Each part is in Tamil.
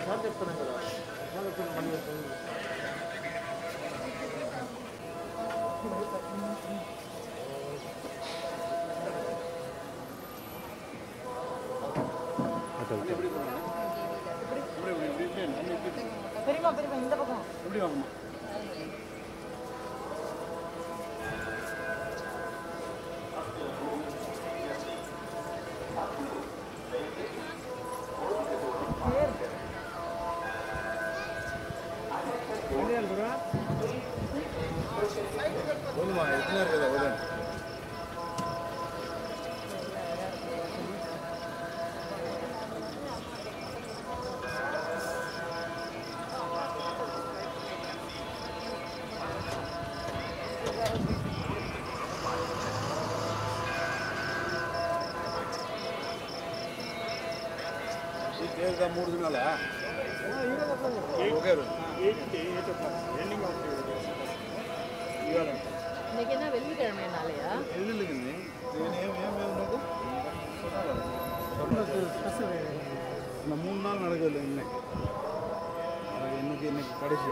பெரியமா பெரியமா இந்த பக்கம் எப்படி வாங்கம்மா ஒன்றுமா எத்தனை இருக்குதா உதன் का मूड दिनाला ओके एंडिंग ऑफ इवाल இன்னைக்குனா வெள்ளிக்கிழமைனாலயா எல்லுக்குங்க ஏன் உனக்கு சொன்னது ஸ்பெஷல் இந்த 3 நாள் நடக்குது இன்னைக்கு கடைசி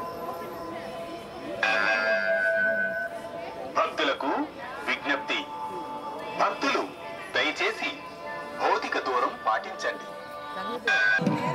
భక్తులకు విజ్ఞప్తి భక్తులు దయచేసి భౌతిక దూరం పాటించండి